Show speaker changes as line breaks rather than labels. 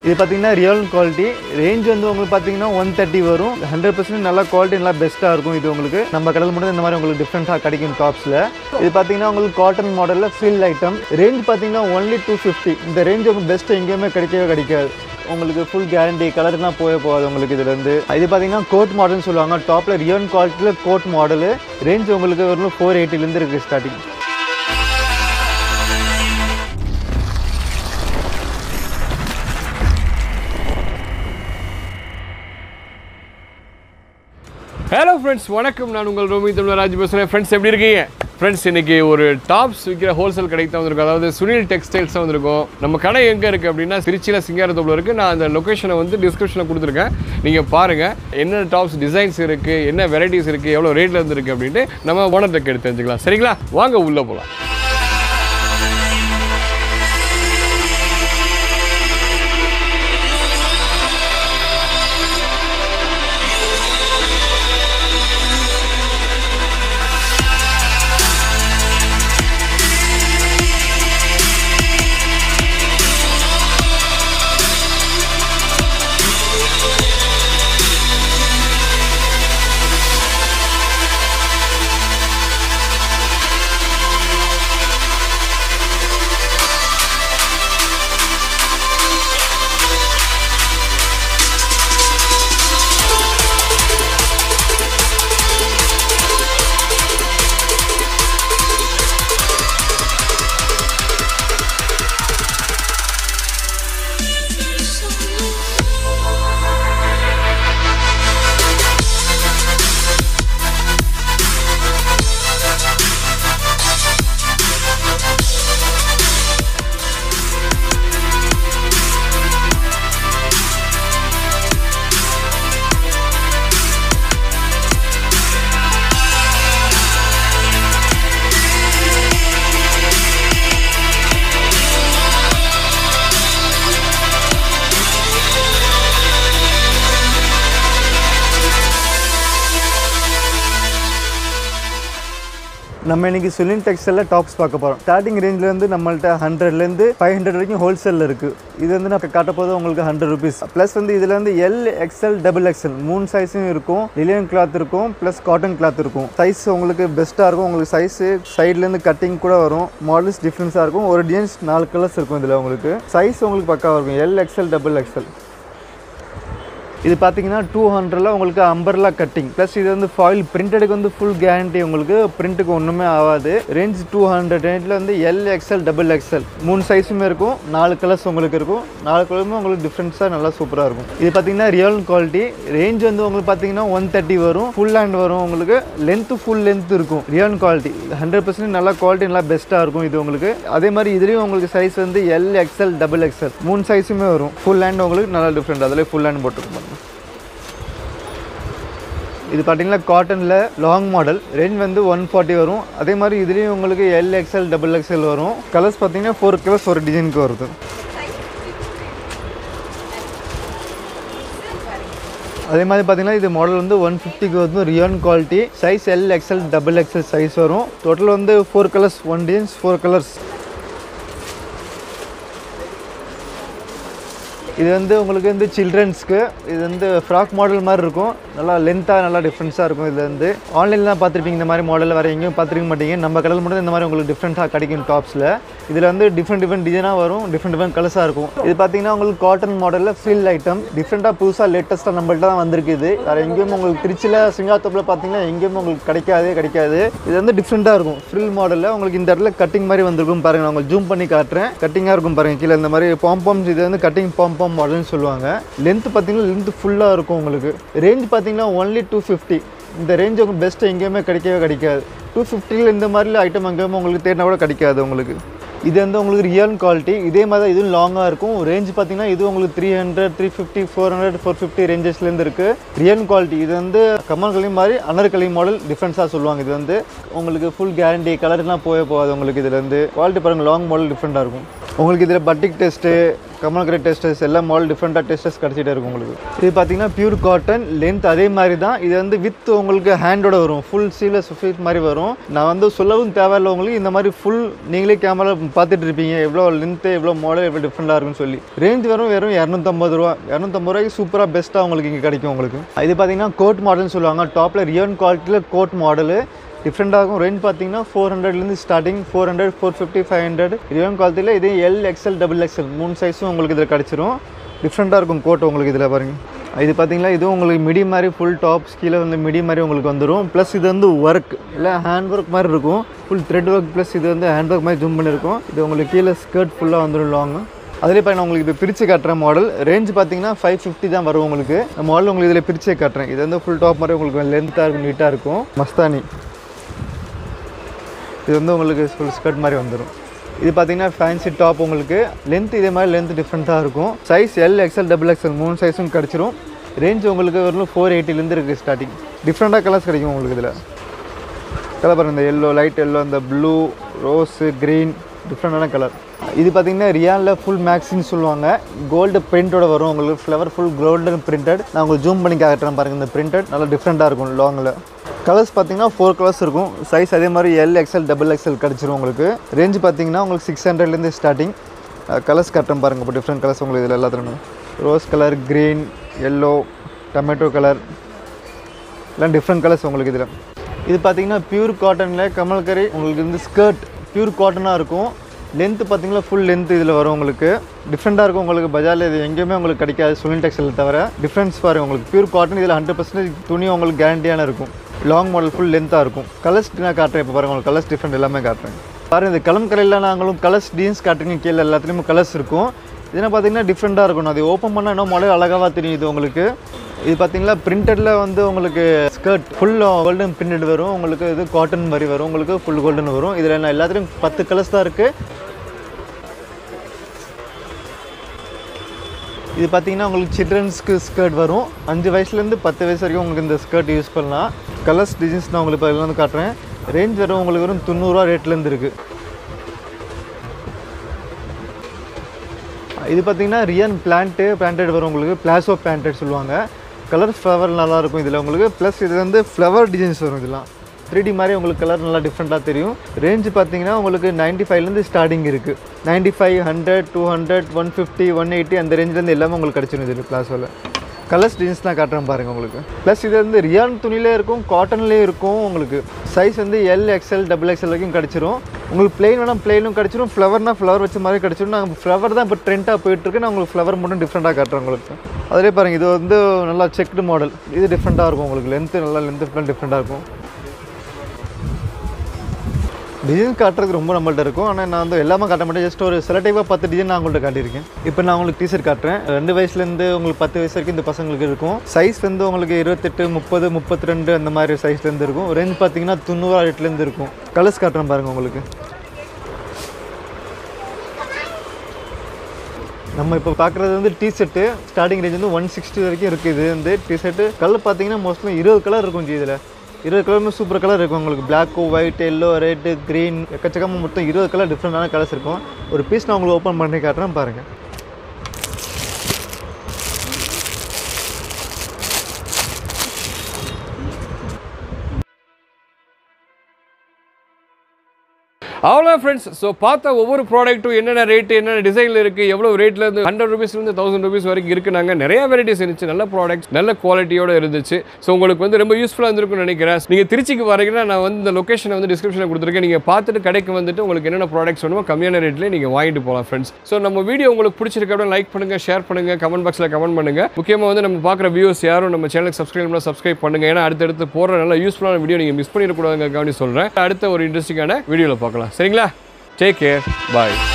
இது பார்த்தீங்கன்னா real quality range வந்து உங்களுக்கு பார்த்தீங்கன்னா 130 வரும். 100% நல்லா குவாலிட்டி நல்லா பெஸ்ட்டாக இருக்கும். இது உங்களுக்கு நம்ம கடையில் மட்டும் இந்த மாதிரி உங்களுக்கு டிஃப்ரெண்ட்டாக கிடைக்கும் டாப்ஸில். இது பார்த்தீங்கன்னா உங்களுக்கு காட்டன் மாடலில் ஃபில் ஐட்டம். ரேஞ்ச் பார்த்தீங்கன்னா ஒன்லி 250. இந்த ரேஞ்ச் உங்களுக்கு பெஸ்ட்டு எங்கேயுமே கிடைக்காது. உங்களுக்கு ஃபுல் கேரண்டி, கலர்லாம் போகாது உங்களுக்கு இதுலேருந்து. இது பார்த்தீங்கன்னா கோட் மாடல்னு சொல்லுவாங்க. டாப்பில் ரியல் குவாலிட்டியில் கோட் மாடலு. ரேஞ்ச் உங்களுக்கு ஒரு 480 இருக்குது ஸ்டார்டிங்.
ஹலோ ஃப்ரெண்ட்ஸ், வணக்கம். நான் உங்கள் ரோமி தமிழராஜ் பேசுகிறேன். ஃப்ரெண்ட்ஸ், எப்படி இருக்கீங்க? ஃப்ரெண்ட்ஸ், இன்றைக்கி ஒரு டாப்ஸ் விற்கிற ஹோல்சேல் கடைக்கு தான் வந்திருக்கும். அதாவது சுனில் டெக்ஸ்டைல்ஸ் தான் வந்திருக்கும். நம்ம கடை எங்கே இருக்குது அப்படின்னா திருச்சியில் சிங்காரத்தோப்பில் இருக்குது. நான் அந்த லொக்கேஷனை வந்து டிஸ்கிரிப்ஷனில் கொடுத்துருக்கேன். நீங்கள் பாருங்கள் என்ன டாப்ஸ் டிசைன்ஸ் இருக்குது, என்ன வெரைட்டிஸ் இருக்குது, எவ்வளோ ரேட்டில் இருந்துருக்கு அப்படின்ட்டு நம்ம ஓனர்கிட்ட கேட்டு தெரிஞ்சுக்கலாம். சரிங்களா? வாங்க உள்ளே போகலாம்.
நம்ம இன்றைக்கி சுனில் டெக்ஸ்டைலில் டாப்ஸ் பார்க்க போகிறோம். ஸ்டார்டிங் ரேஞ்சிலேருந்து நம்மள்ட்ட 100லேருந்து 500 வரைக்கும் ஹோல்சேலில் இருக்குது. இது வந்து நான் காட்ட போது உங்களுக்கு 100 ருபீஸ். ப்ளஸ் வந்து இதில் வந்து எல், எக்ஸ்எல், XXL 3 சைஸும் இருக்கும். லிலியன் கிளாத் இருக்கும், ப்ளஸ் காட்டன் கிளாத் இருக்கும். சைஸ் உங்களுக்கு பெஸ்ட்டாக இருக்கும். உங்களுக்கு சைஸு சைட்லேருந்து கட்டிங் கூட வரும். மாடல்ஸ் டிஃப்ரென்ஸாக இருக்கும். ஒரு டிசைன்ஸ் 4 கலர்ஸ் இருக்கும். இதில் உங்களுக்கு சைஸ் உங்களுக்கு பக்காவாக இருக்கும். L, XL, XXL. இது பார்த்தீங்கன்னா 200ல் உங்களுக்கு அம்பர்லா கட்டிங். ப்ளஸ் இது வந்து ஃபாயில் பிரிண்டடுக்கு வந்து ஃபுல் கேரண்டி. உங்களுக்கு பிரிண்ட்டுக்கு ஒன்றுமே ஆகாது. ரேஞ்ச் 200. ரேஞ்சில் வந்து எல், எக்ஸ்எல், XXL 3 சைஸுமே இருக்கும். 4 கலர்ஸ் உங்களுக்கு இருக்கும். 4 கலருமே உங்களுக்கு டிஃப்ரென்ஸாக நல்லா சூப்பராக இருக்கும். இது பார்த்தீங்கன்னா ரியல் குவாலிட்டி. ரேஞ்ச் வந்து உங்களுக்கு பார்த்தீங்கன்னா 130 வரும். ஃபுல் ஹேண்ட் வரும். உங்களுக்கு லென்த்து ஃபுல் லென்த் இருக்கும். ரியல் குவாலிட்டி 100% நல்லா குவாலிட்டி நல்லா பெஸ்ட்டாக இருக்கும். இது உங்களுக்கு அதே மாதிரி இதுலேயும் உங்களுக்கு சைஸ் வந்து எல், எக்ஸ்எல், XXL 3 சைஸுமே வரும். ஃபுல் ஹேண்ட் உங்களுக்கு நல்லா டிஃப்ரெண்ட். அதில் ஃபுல் ஹேண்ட் போட்டுருக்கும். இது பார்த்தீங்கன்னா காட்டனில் லாங் மாடல். ரேஞ்ச் வந்து 140 வரும். அதே மாதிரி இதுலேயும் உங்களுக்கு எல், எக்ஸ்எல், XXL வரும். கலர்ஸ் பார்த்தீங்கன்னா 4 கலர்ஸ் ஒரு டிசைனுக்கு வருது. அதே மாதிரி பார்த்தீங்கன்னா இது மாடல் வந்து 150க்கு வந்து real quality. Size L, XL, XXL size வரும். டோட்டல் வந்து 4 கலர்ஸ், 1 டிசைன்ஸ் 4 கலர்ஸ். இது வந்து உங்களுக்கு வந்து சில்ட்ரன்ஸ்க்கு இது வந்து ஃப்ராக் மாடல் மாதிரி இருக்கும். நல்லா லென்த்தாக நல்லா டிஃப்ரென்ஸாக இருக்கும். இது வந்து ஆன்லைனில் தான் பார்த்துருப்பீங்க. இந்த மாதிரி மாடலில் வேறு எங்கேயும் பார்த்துருக்க மாட்டீங்க. நம்ம கடையில் மட்டும் இந்த மாதிரி உங்களுக்கு டிஃப்ரெண்ட்டாக கிடைக்கும் டாப்ஸில். இதில் வந்து டிஃப்ரெண்ட் டிசைனாக வரும். டிஃப்ரெண்ட் கலர்ஸாக இருக்கும். இது பார்த்தீங்கன்னா உங்களுக்கு காட்டன் மாடலில் ஃபில் ஐட்டம். டிஃப்ரெண்ட்டாக புதுசாக லேட்டஸ்ட்டாக நம்மள்ட்ட தான் வந்திருக்குது. வேறு எங்கேயும் உங்களுக்கு திருச்சியில் சிங்காத்தோப்பில் பார்த்தீங்கன்னா எங்கேயும் உங்களுக்கு கிடைக்காது. இது வந்து டிஃப்ரெண்ட்டாக இருக்கும். ஃபில் மாடலில் உங்களுக்கு இந்த இடத்துல கட்டிங் மாதிரி வந்திருக்கும். பாருங்கள், நான் உங்களுக்கு ஜூம் பண்ணி காட்டுறேன். கட்டிங்காக இருக்கும் பாருங்கள். கீழே இந்த மாதிரி பாம்பாம்ஸ். இது வந்து கட்டிங் பாம்பாம் மாடல்னு சொல்லுவாங்க. லென்த் பார்த்தீங்கன்னா லென்த் ஃபுல்லாக இருக்கும். உங்களுக்கு ரேஞ்ச் பார்த்தீங்கன்னா ஒன்லி 250. இந்த ரேஞ்ச் உங்களுக்கு பெஸ்ட்டு எங்கேயுமே கிடைக்காது. 250ல் இந்த மாதிரி ஐட்டம் எங்கேயுமே உங்களுக்கு தேடினா கூட கிடைக்காது உங்களுக்கு. இது வந்து உங்களுக்கு ரியல் குவாலிட்டி. இதே மாதிரி தான் இதுவும் லாங்காக இருக்கும். ரேஞ்ச் பார்த்தீங்கன்னா இது உங்களுக்கு 300, 350, 400, 450 ரேஞ்சஸ்லேருந்து இருக்குது. Real quality. இது வந்து கமல் கலி மாதிரி அனர்கலி மாடல் டிஃப்ரென்ஸாக சொல்லுவாங்க. இது வந்து உங்களுக்கு ஃபுல் கேரண்டி, கலர்லாம் போகாது உங்களுக்கு. இதுலேருந்து குவாலிட்டி பாருங்கள். லாங் மாடல் டிஃப்ரெண்ட்டாக இருக்கும். உங்களுக்கு இதில் பட்டிக் டெஸ்ட்டு கமல்கரை டெஸ்டர்ஸ் எல்லா மாடல் டிஃப்ரெண்ட்டாக டெஸ்டர்ஸ் கிடச்சிட்டே இருக்கும் உங்களுக்கு. இது பார்த்தீங்கன்னா பியூர் காட்டன் லென்த் அதே மாதிரி தான். இது வந்து வித் உங்களுக்கு ஹேண்டோட வரும், ஃபுல் சீலஸ் ஃபிட் மாதிரி வரும். நான் வந்து சொல்லவும் தேவையில்லை உங்களுக்கு, இந்த மாதிரி ஃபுல் நீங்களே கேமரா பார்த்துட்டு இருப்பீங்க எவ்வளோ லென்த்து எவ்வளோ மாடல் எவ்வளோ டிஃப்ரெண்ட்டாக இருக்குன்னு சொல்லி. ரேஞ்ச் வெறும் 250 ரூபா. 250 ரூபாய்க்கு சூப்பராக பெஸ்ட்டாக உங்களுக்கு இங்கே கிடைக்கும் உங்களுக்கு. இது பார்த்தீங்கன்னா கோட் மாடல்னு சொல்லுவாங்க. டாப்பில் ரியன் குவாலிட்டியில் கோட் மாடலு டிஃப்ரெண்ட்டாக இருக்கும். ரேஞ்ச் பார்த்தீங்கன்னா 400லேருந்து ஸ்டார்டிங், 400, 450, 500. ரியன் குவாலிட்டியில் இதே எல் எக்ஸ்எல் XXL 3 சைஸும் உங்களுக்கு இதில் கிடச்சிரும். டிஃப்ரெண்ட்டாக இருக்கும் கோட் உங்களுக்கு இதில் பாருங்கள். இது பார்த்தீங்கன்னா இதுவும் உங்களுக்கு மிடி மாதிரி ஃபுல் டாப்ஸ் கீழே வந்து மிடி மாதிரி உங்களுக்கு வந்துடும். ப்ளஸ் இது வந்து ஒர்க் இல்லை ஹேண்ட் ஒர்க் மாதிரி இருக்கும், ஃபுல் த்ரெட் ஒர்க். ப்ளஸ் இது வந்து ஹேண்ட் ஒர்க் மாதிரி ஜூம் பண்ணியிருக்கும். இது உங்களுக்கு கீழே ஸ்கர்ட் ஃபுல்லாக வந்துடும் லாங். அதிலே நான் உங்களுக்கு இப்போ பிரித்து காட்டுற மாடல் ரேஞ்ச் பார்த்தீங்கன்னா 550 தான் வரும் உங்களுக்கு. இந்த மாடல் உங்களுக்கு இதில் பிரிச்சே காட்டுறேன். இது வந்து ஃபுல் டாப் மாதிரி உங்களுக்கு லென்த்தாக இருக்கும், நீட்டாக இருக்கும். மஸ்தானி இது வந்து உங்களுக்கு ஃபுல் ஸ்கர்ட் மாதிரி வந்துடும். இது பார்த்தீங்கன்னா ஃபேன்சி டாப் உங்களுக்கு லென்த் இதே மாதிரி லென்த் டிஃப்ரெண்ட்டாக இருக்கும். சைஸ் எல் எக்ஸ்எல் XXL 3 சைஸும் கிடச்சிரும். ரேஞ்ச் உங்களுக்கு வரலும் 480லேருந்து இருக்குது ஸ்டார்டிங். டிஃப்ரெண்ட்டாக கலர்ஸ் கிடைக்கும் உங்களுக்கு இதில். கலர் பாருங்கள், இந்த எல்லோ, லைட் எல்லோ, இந்த ப்ளூ, ரோஸு, க்ரீன், டிஃப்ரெண்ட்டான கலர். இது பார்த்தீங்கன்னா ரியாலில் ஃபுல் மேக்ஸின்னு சொல்லுவாங்க. கோல்டு பிரிண்டோட வரும் உங்களுக்கு. Flower full golden printed. நான் உங்களுக்கு ஜூம் பண்ணி காட்டுறேன் பாருங்கள். இந்த பிரிண்டட் நல்லா டிஃப்ரெண்ட்டாக இருக்கும் லாங்கில். கலர்ஸ் பார்த்தீங்கன்னா 4 கலர்ஸ் இருக்கும். சைஸ் அதே மாதிரி எல் எக்ஸ்எல் XXL கிடச்சிரும் உங்களுக்கு. ரேஞ்ச் பார்த்தீங்கன்னா உங்களுக்கு 600லேருந்து ஸ்டார்டிங். கலர்ஸ் காட்டுறேன் பாருங்கள். இப்போ டிஃப்ரெண்ட் கலர்ஸ் உங்களுக்கு இதில் எல்லாத்துலையும் rose colour, green, yellow, tomato colour எல்லாம் டிஃப்ரெண்ட் கலர்ஸ் உங்களுக்கு இதில். இது பார்த்தீங்கன்னா பியூர் காட்டனில் கமல்கரி உங்களுக்கு வந்து ஸ்கர்ட் பியூர் காட்டனாக இருக்கும். லென்த்து பார்த்தீங்கன்னா ஃபுல் லென்த் இதில் வரும் உங்களுக்கு. டிஃப்ரெண்ட்டாக இருக்கும் உங்களுக்கு. பஜாரில் இது எங்கேயுமே உங்களுக்கு கிடைக்காது சுனில் டெக்ஸ்டைல் தவிர. டிஃப்ரென்ஸ் பாருங்கள் உங்களுக்கு. பியூர் காட்டன் இதில் 100% துணி உங்களுக்கு கேரண்டியான இருக்கும். லாங் மாடல் ஃபுல் லென்த்தாக இருக்கும். கலர்ஸ் நான் காட்டுறேன் இப்போ பாருங்கள். உங்களுக்கு கலர்ஸ் டிஃப்ரெண்ட் எல்லாமே காட்டுறேன் பாருங்கள். இந்த கலம்கரையில் நாங்களும் கலர்ஸ் டீன்ஸ் காட்டுறீங்க. கீழே எல்லாத்துலேயும் கலர்ஸ் இருக்கும். இதெல்லாம் பார்த்தீங்கன்னா டிஃப்ரெண்ட்டாக இருக்கும். அது ஓப்பன் பண்ணால் இன்னும் மாடல் அழகாக தெரியுது உங்களுக்கு. இது பார்த்தீங்கன்னா பிரிண்டடில் வந்து உங்களுக்கு ஸ்கர்ட் ஃபுல் கோல்டன் பிரிண்டட் வரும் உங்களுக்கு. இது காட்டன் மாதிரி வரும் உங்களுக்கு. ஃபுல் கோல்டன் வரும். இதில் நான் எல்லாத்துலேயும் 10 கலர்ஸ் தான் இருக்குது. இது பார்த்தீங்கன்னா உங்களுக்கு சில்ட்ரன்ஸ்க்கு ஸ்கர்ட் வரும். 5 வயசுலேருந்து 10 வயசு வரைக்கும் உங்களுக்கு இந்த ஸ்கர்ட் யூஸ் பண்ணலாம். கலர்ஸ் டிசைன்ஸ் நான் உங்களுக்கு இப்போ வந்து காட்டுறேன். ரேஞ்ச் வரும் உங்களுக்கு வரும் 90 ரூபா ரேட்லேருந்து இருக்குது. இது பார்த்தீங்கன்னா ரியன் பிளான்டட் வரும் உங்களுக்கு. பிளாசோ பிளான்டட் சொல்லுவாங்க. கலர் ஃப்ளவர் நல்லாயிருக்கும் இதில் உங்களுக்கு. ப்ளஸ் இது வந்து ஃப்ளவர் டிசைன்ஸ் வரும். இதெல்லாம் 3D மாதிரி உங்களுக்கு கலர் நல்லா டிஃப்ரெண்ட்டாக தெரியும். ரேஞ்சு பார்த்தீங்கன்னா உங்களுக்கு 95லேருந்து ஸ்டார்டிங் இருக்குது. 95, 100, 200, 150, 180 அந்த ரேஞ்சிலேருந்து எல்லாமே உங்களுக்கு கிடச்சிடும் இதில் பிளாஸோவில். கலர்ஸ் டிசைன்ஸ் தான் காட்டுறேன் பாருங்கள் உங்களுக்கு. ப்ளஸ் இது வந்து ரியான் துணியிலே இருக்கும், காட்டன்லேயே இருக்கும் உங்களுக்கு. சைஸ் வந்து எல் எக்ஸ்எல் XXL வரைக்கும் கிடச்சிரும் உங்களுக்கு. பிளெயின் வேணால் பிளெயினும் கிடச்சிரும். ஃப்ளவர்னால் ஃப்ளவர் வச்ச மாதிரி கிடச்சிரும். நாங்கள் ஃப்ளவர் தான் இப்போ ட்ரெண்டாக போயிட்டுருக்கு. நான் உங்களுக்கு ஃப்ளவர் மட்டும் டிஃப்ரெண்ட்டாக காட்டுறேன் உங்களுக்கு. அதிலே பாருங்கள். இது வந்து நல்லா செக்டு மாடல். இது டிஃப்ரெண்ட்டாக இருக்கும் உங்களுக்கு. லென்த்து நல்லா லென்த்து டிஃப்ரெண்ட்டாக இருக்கும். டிசைன் காட்டுறதுக்கு ரொம்ப நம்மள்ட்ட இருக்கும். ஆனால் நான் வந்து எல்லாமே காட்ட மாட்டேன். ஜஸ்ட் ஒரு செலக்டிவாக 10 டிசைன் நான் உங்கள்கிட்ட காட்டியிருக்கேன். இப்போ நான் உங்களுக்கு டீஷர்ட் காட்டுறேன். 2 வயசுலேருந்து உங்களுக்கு 10 வயசு வரைக்கும் இந்த பசங்களுக்கு இருக்கும். சைஸ் வந்து உங்களுக்கு 28, 30, 32 அந்த மாதிரி சைஸ்லேருந்து இருக்கும். ரேஞ்ச் பார்த்தீங்கன்னா 90 ரேட்லேருந்து இருக்கும். கலர்ஸ் காட்டுறேன் பாருங்கள் உங்களுக்கு. நம்ம இப்போ பார்க்குறது வந்து டிஷர்ட்டு ஸ்டார்டிங் ரேஞ்ச் வந்து 160 வரைக்கும் இருக்குது. இது வந்து டிஷர்ட்டு கலர் பார்த்தீங்கன்னா மோஸ்ட்லி 20 கலர் இருக்கும். இதில் 20 கலருமே சூப்பர் கலர் இருக்கும் உங்களுக்கு. Black, white, yellow, red, green எக்கச்சக்கமாக மொத்தம் 20 கலர் டிஃப்ரெண்டான கலர்ஸ் இருக்கும். ஒரு பீஸ் நான் உங்களுக்கு ஓப்பன் பண்ணி காட்டுறேன் பாருங்கள்.
அவ்வளோ ஃப்ரெண்ட்ஸ். ஸோ பார்த்தா ஒவ்வொரு ப்ராடக்ட்டும் என்னென்ன ரேட்டு, என்னென்ன டிசைனில் இருக்குது, எவ்வளோ ரேட்லேருந்து 100 ரூபீஸ்லேருந்து 1000 ரூபீஸ் வரைக்கும் இருக்குது. நாங்கள் நிறைய வெரைட்டிஸ் இருந்துச்சு. நல்ல ப்ராடக்ட்ஸ் நல்ல குவாலிட்டியோடு இருந்துச்சு. ஸோ உங்களுக்கு வந்து ரொம்ப யூஸ்ஃபுல்லாக இருந்திருக்கும்னு நினைக்கிறேன். நீங்கள் திருச்சிக்கு வரீங்கன்னா நான் வந்து இந்த லொக்கேஷனை வந்து டிஸ்கிரிப்ஷனில் கொடுத்துருக்கேன். நீங்கள் பார்த்துட்டு கடைக்கு வந்துட்டு உங்களுக்கு என்னென்ன ப்ராடக்ட்ஸ் வேணுமோ கம்மியான ரேட்லேயே நீங்கள் வாங்கிட்டு போகலாம் ஃப்ரெண்ட்ஸ். ஸோ நம்ம வீடியோ உங்களுக்கு பிடிச்சிருக்க அப்படியே லைக் பண்ணுங்கள், ஷேர் பண்ணுங்கள், கமெண்ட் பாக்ஸில் கமெண்ட் பண்ணுங்கள். முக்கியமாக வந்து நம்ம பார்க்குற வியூஸ் யாரும் நம்ம சேனலுக்கு சப்ஸ்கிரைப் பண்ணுங்கள். ஏன்னா அடுத்தடுத்து போகிற நல்ல யூஸ்ஃபுல்லான வீடியோ நீங்கள் மிஸ் பண்ணிடக்கூடாதுங்க. கவனி சொல்கிறேன். அடுத்த ஒரு இன்ட்ரெஸ்டிங்கான வீடியோவில் பார்க்கலாம். சரிங்களா? Take care. Bye.